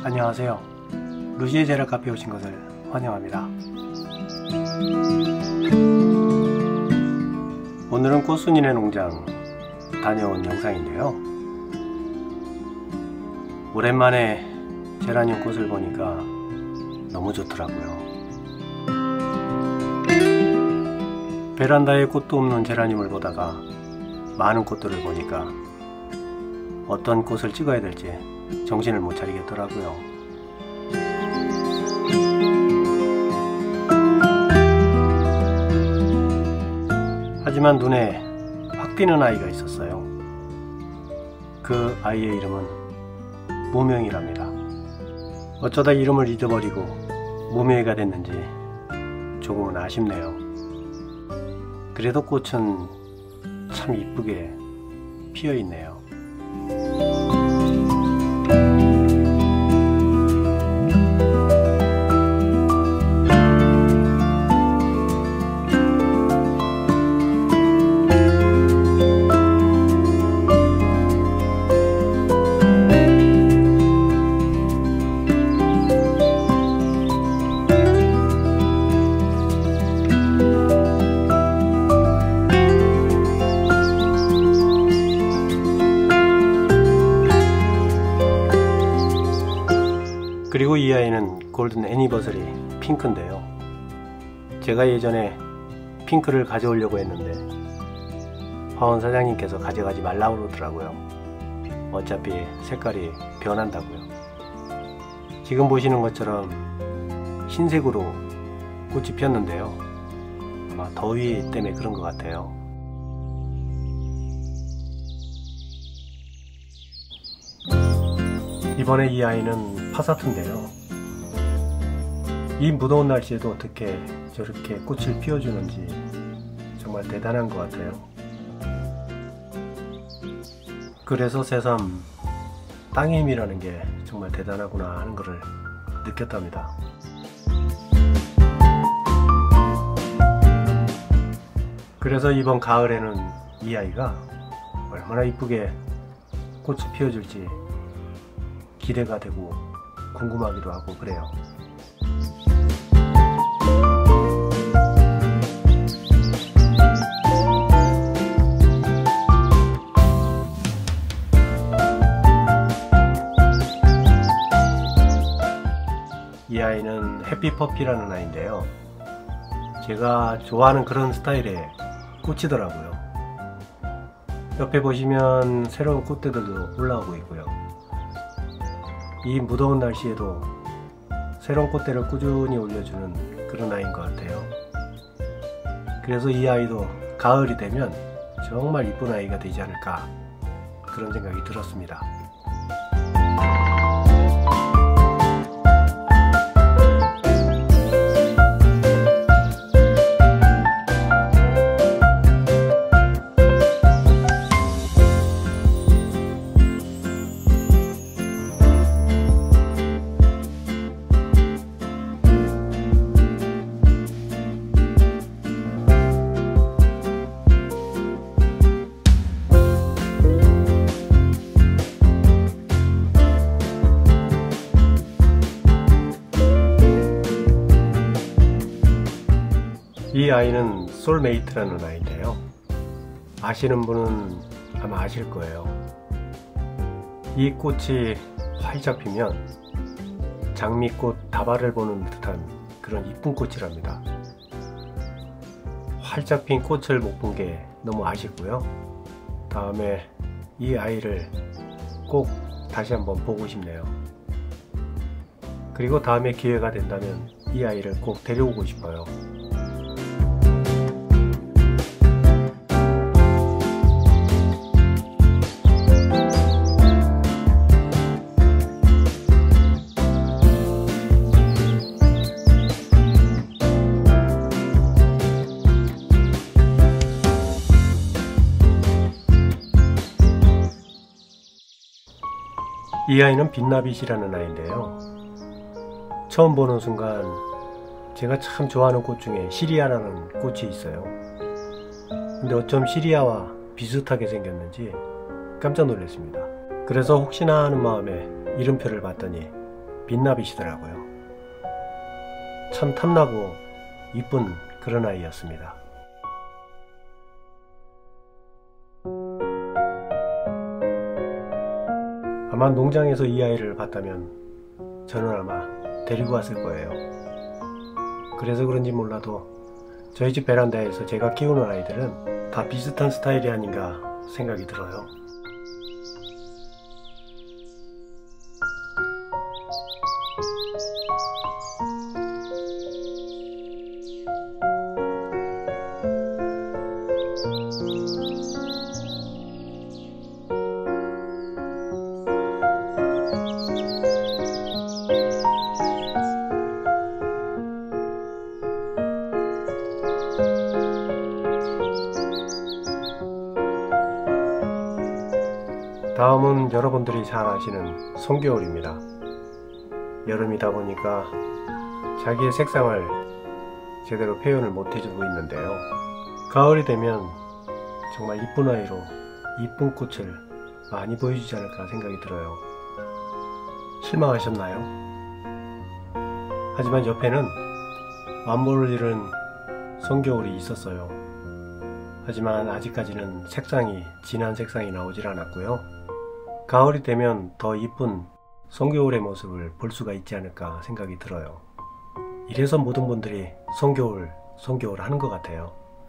안녕하세요. 루시의 재료 카페에 오신 것을 환영합니다. 오늘은 꽃순이네 농장 다녀온 영상인데요. 오랜만에 제라늄 꽃을 보니까 너무 좋더라고요. 베란다에 꽃도 없는 제라늄을 보다가 많은 꽃들을 보니까 어떤 꽃을 찍어야 될지 정신을 못 차리겠더라고요. 하지만 눈에 확 띄는 아이가 있었어요. 그 아이의 이름은 무명이랍니다. 어쩌다 이름을 잊어버리고 무명이가 됐는지 조금은 아쉽네요. 그래도 꽃은 참 이쁘게 피어있네요. 그리고 이 아이는 골든 애니버서리 핑크인데요. 제가 예전에 핑크를 가져오려고 했는데 화원 사장님께서 가져가지 말라고 그러더라고요. 어차피 색깔이 변한다고요. 지금 보시는 것처럼 흰색으로 꽃이 폈는데요. 아마 더위 때문에 그런 것 같아요. 이번에 이 아이는 파사트인데요. 이 무더운 날씨에도 어떻게 저렇게 꽃을 피워주는지 정말 대단한 것 같아요. 그래서 새삼 땅의 힘이라는 게 정말 대단하구나 하는 것을 느꼈답니다. 그래서 이번 가을에는 이 아이가 얼마나 이쁘게 꽃을 피워줄지 기대가 되고 궁금하기도 하고 그래요. 이 아이는 해피퍼피라는 아이인데요. 제가 좋아하는 그런 스타일의 꽃이더라고요. 옆에 보시면 새로운 꽃대들도 올라오고 있고요. 이 무더운 날씨에도 새로운 꽃대를 꾸준히 올려주는 그런 아이인 것 같아요. 그래서 이 아이도 가을이 되면 정말 이쁜 아이가 되지 않을까 그런 생각이 들었습니다. 이 아이는 솔메이트라는 아이인데요. 아시는 분은 아마 아실 거예요. 이 꽃이 활짝 피면 장미꽃 다발을 보는 듯한 그런 이쁜 꽃이랍니다. 활짝 핀 꽃을 못 본 게 너무 아쉽고요. 다음에 이 아이를 꼭 다시 한번 보고 싶네요. 그리고 다음에 기회가 된다면 이 아이를 꼭 데려오고 싶어요. 이 아이는 빛나빛이라는 아이인데요. 처음 보는 순간 제가 참 좋아하는 꽃 중에 시리아라는 꽃이 있어요. 근데 어쩜 시리아와 비슷하게 생겼는지 깜짝 놀랐습니다. 그래서 혹시나 하는 마음에 이름표를 봤더니 빛나비시더라고요. 참 탐나고 이쁜 그런 아이였습니다. 아마 농장에서 이 아이를 봤다면 저는 아마 데리고 왔을 거예요. 그래서 그런지 몰라도 저희 집 베란다에서 제가 키우는 아이들은 다 비슷한 스타일이 아닌가 생각이 들어요. 다음은 여러분들이 잘 아시는 송겨울입니다. 여름이다 보니까 자기의 색상을 제대로 표현을 못해주고 있는데요. 가을이 되면 정말 이쁜 아이로 이쁜 꽃을 많이 보여주지 않을까 생각이 들어요. 실망하셨나요? 하지만 옆에는 만보를 잃은 송겨울이 있었어요. 하지만 아직까지는 색상이 진한 색상이 나오질 않았고요. 가을이 되면 더 이쁜 송겨울의 모습을 볼 수가 있지 않을까 생각이 들어요. 이래서 모든 분들이 송겨울 하는 것 같아요.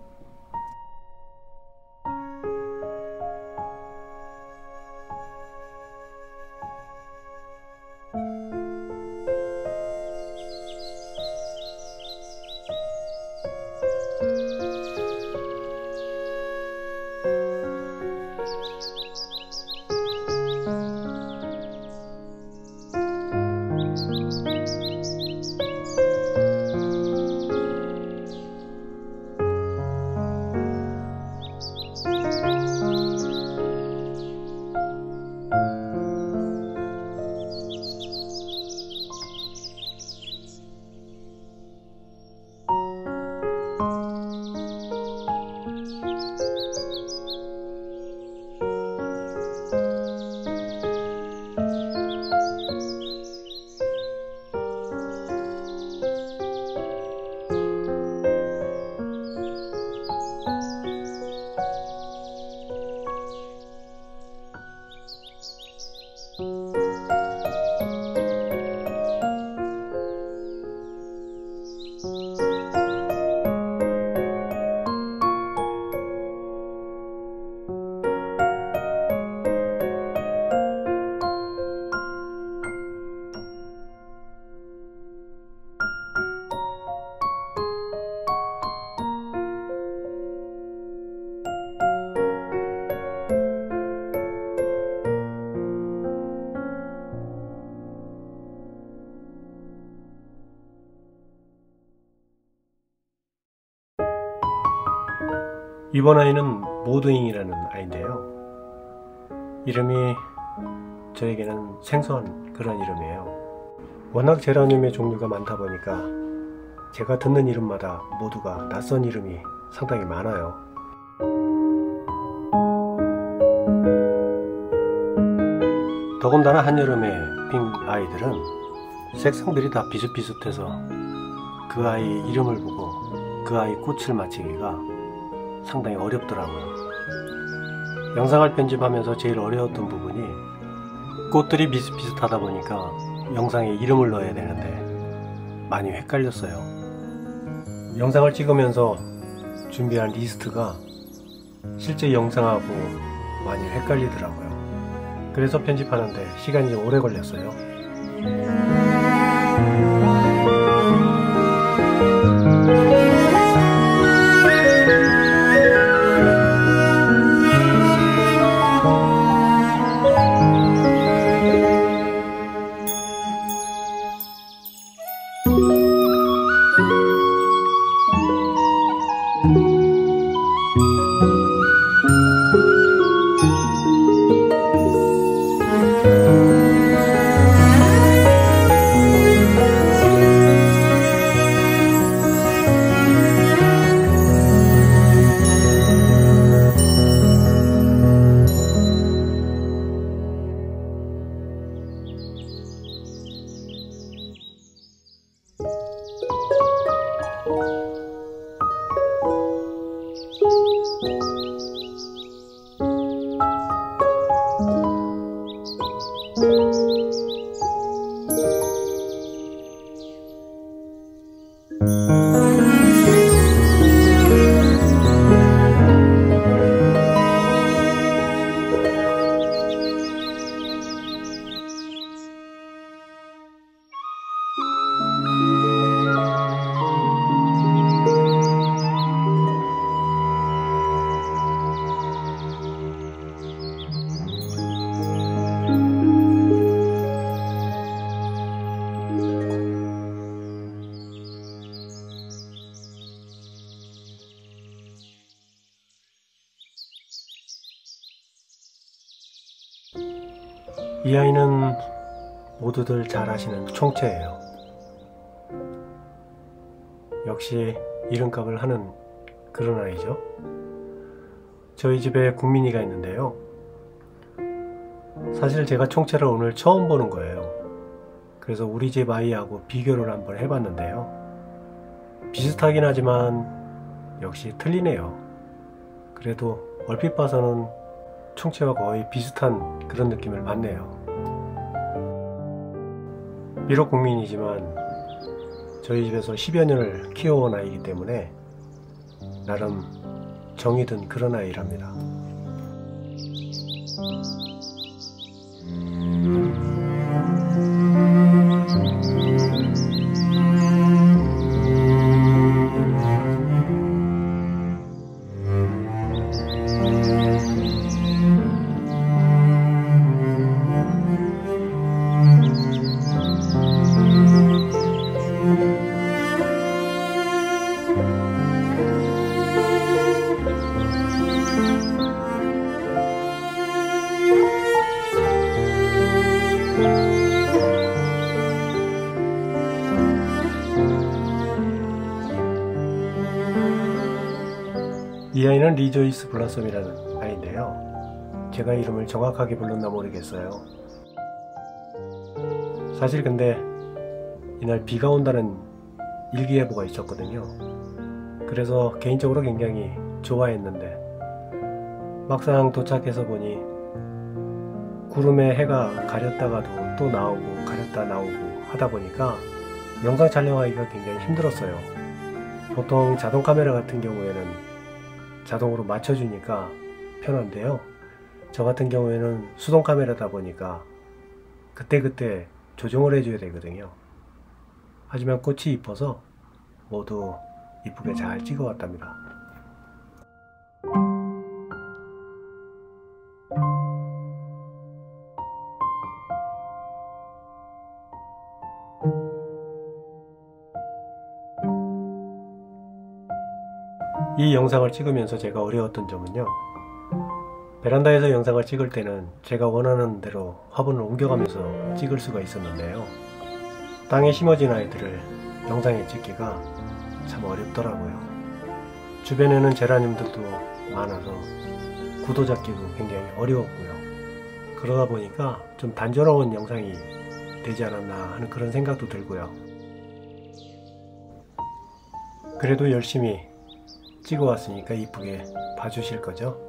이번 아이는 모드잉이라는 아이인데요. 이름이 저에게는 생소한 그런 이름이에요. 워낙 제라늄의 종류가 많다 보니까 제가 듣는 이름마다 모두가 낯선 이름이 상당히 많아요. 더군다나 한여름의 핑 아이들은 색상들이 다 비슷비슷해서 그 아이 이름을 보고 그 아이 꽃을 맞히기가 상당히 어렵더라고요. 영상을 편집하면서 제일 어려웠던 부분이 꽃들이 비슷비슷하다 보니까 영상에 이름을 넣어야 되는데 많이 헷갈렸어요. 영상을 찍으면서 준비한 리스트가 실제 영상하고 많이 헷갈리더라고요. 그래서 편집하는데 시간이 좀 오래 걸렸어요. 이 아이는 모두들 잘 아시는 총채예요. 역시 이름값을 하는 그런 아이죠. 저희 집에 국민이가 있는데요. 사실 제가 총채를 오늘 처음 보는 거예요. 그래서 우리 집 아이하고 비교를 한번 해봤는데요. 비슷하긴 하지만 역시 틀리네요. 그래도 얼핏 봐서는 총채와 거의 비슷한 그런 느낌을 받네요. 비록 국민이지만 저희 집에서 10여 년을 키워온 아이이기 때문에 나름 정이 든 그런 아이랍니다. 이 아이는 리조이스 블라썸이라는 아이인데요. 제가 이름을 정확하게 불렀나 모르겠어요. 사실 근데 이날 비가 온다는 일기예보가 있었거든요. 그래서 개인적으로 굉장히 좋아했는데 막상 도착해서 보니 구름에 해가 가렸다가도 또 나오고 가렸다 나오고 하다 보니까 영상 촬영하기가 굉장히 힘들었어요. 보통 자동 카메라 같은 경우에는 자동으로 맞춰주니까 편한데요. 저 같은 경우에는 수동 카메라다 보니까 그때그때 조정을 해줘야 되거든요. 하지만 꽃이 이뻐서 모두 이쁘게 잘 찍어왔답니다. 이 영상을 찍으면서 제가 어려웠던 점은요. 베란다에서 영상을 찍을 때는 제가 원하는 대로 화분을 옮겨가면서 찍을 수가 있었는데요. 땅에 심어진 아이들을 영상에 찍기가 참 어렵더라고요. 주변에는 제라늄들도 많아서 구도 잡기도 굉장히 어려웠고요. 그러다 보니까 좀 단조로운 영상이 되지 않았나 하는 그런 생각도 들고요. 그래도 열심히 찍어왔으니까 이쁘게 봐주실 거죠?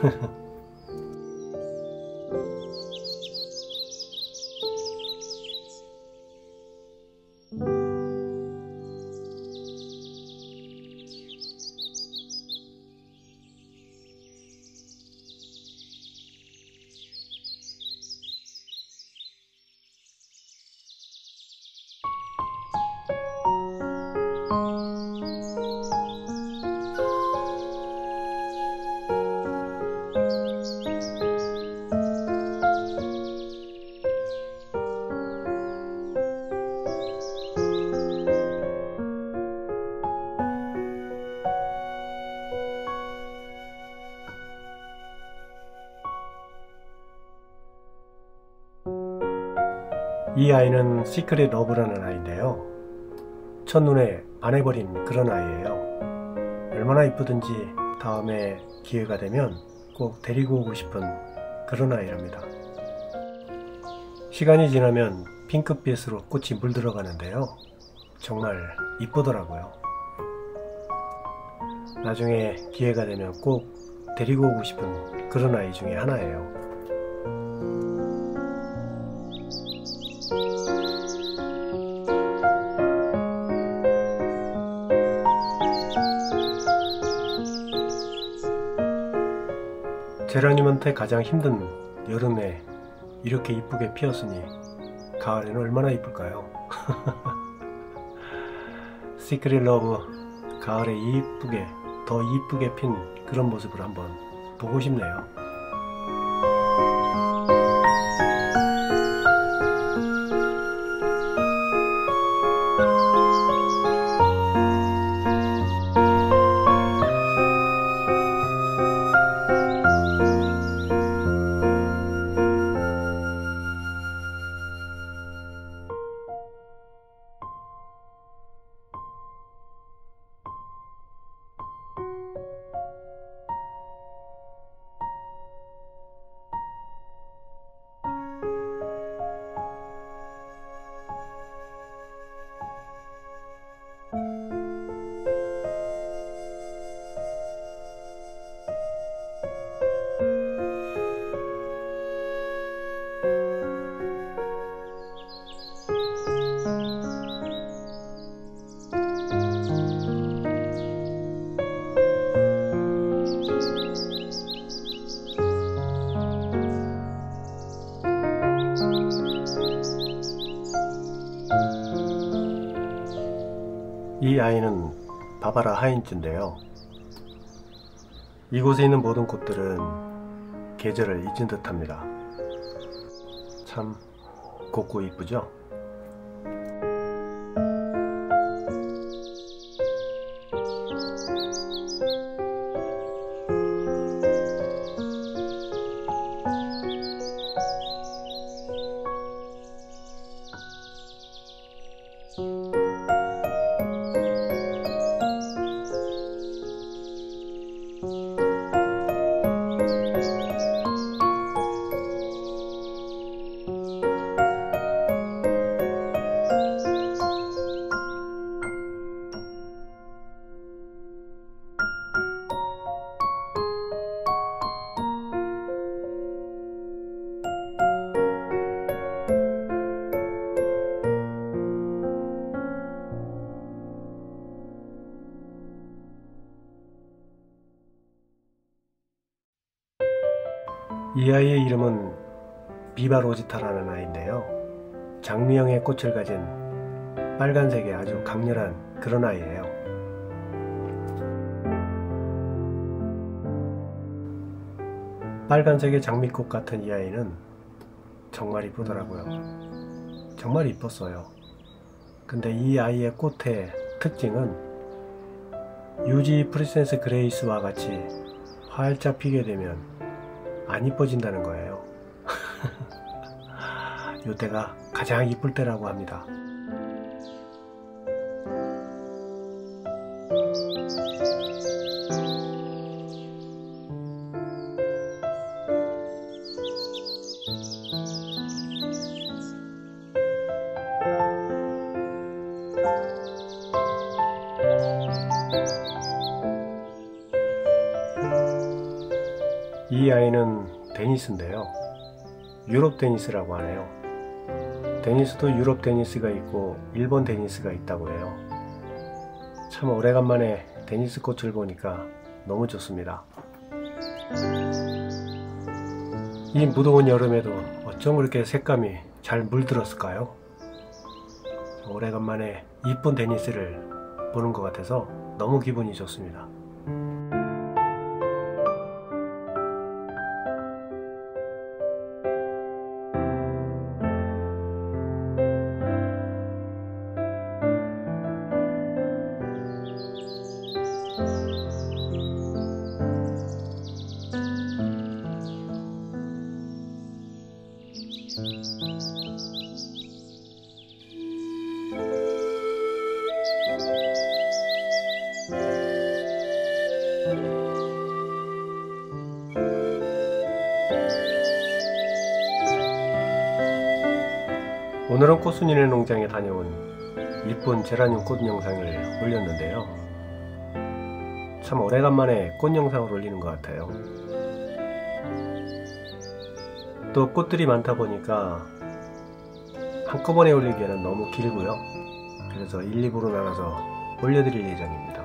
이 아이는 시크릿 러브라는 아이인데요. 첫눈에 반해버린 그런 아이예요. 얼마나 이쁘든지 다음에 기회가 되면 꼭 데리고 오고 싶은 그런 아이랍니다. 시간이 지나면 핑크빛으로 꽃이 물들어가는데요. 정말 이쁘더라고요. 나중에 기회가 되면 꼭 데리고 오고 싶은 그런 아이 중에 하나예요. 제라늄한테 가장 힘든 여름에 이렇게 이쁘게 피었으니 가을에는 얼마나 이쁠까요? 시크릿 러브 가을에 이쁘게 더 이쁘게 핀 그런 모습을 한번 보고 싶네요. 이 아이는 바바라 하인츠인데요. 이곳에 있는 모든 꽃들은 계절을 잊은 듯 합니다. 참 곱고 이쁘죠? 이 아이의 이름은 비바 로지타라는 아이인데요. 장미형의 꽃을 가진 빨간색의 아주 강렬한 그런 아이예요. 빨간색의 장미꽃 같은 이 아이는 정말 이쁘더라고요. 정말 이뻤어요. 근데 이 아이의 꽃의 특징은 유지 프리센스 그레이스와 같이 활짝 피게 되면 안 이뻐진다는 거예요. 이때가 가장 이쁠 때라고 합니다. 이 아이는 데니스인데요. 유럽 데니스라고 하네요. 데니스도 유럽 데니스가 있고 일본 데니스가 있다고 해요. 참 오래간만에 데니스 꽃을 보니까 너무 좋습니다. 이 무더운 여름에도 어쩜 그렇게 색감이 잘 물들었을까요? 오래간만에 이쁜 데니스를 보는 것 같아서 너무 기분이 좋습니다. 오늘은 꽃순이네 농장에 다녀온 이쁜 제라늄 꽃 영상을 올렸는데요. 참 오래간만에 꽃 영상을 올리는 것 같아요. 또 꽃들이 많다 보니까 한꺼번에 올리기에는 너무 길고요. 그래서 1, 2부로 나눠서 올려드릴 예정입니다.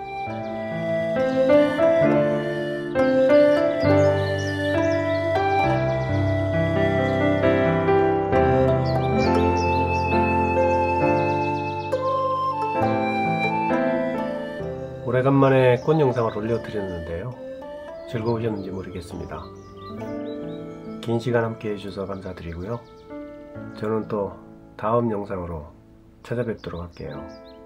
오래간만에 꽃 영상을 올려드렸는데요. 즐거우셨는지 모르겠습니다. 긴 시간 함께 해주셔서 감사드리고요. 저는 또 다음 영상으로 찾아뵙도록 할게요.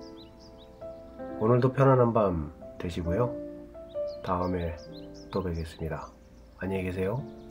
오늘도 편안한 밤 되시고요. 다음에 또 뵙겠습니다. 안녕히 계세요.